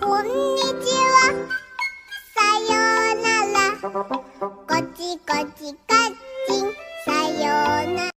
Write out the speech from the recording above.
こんにちは。さようなら。こちこちカッ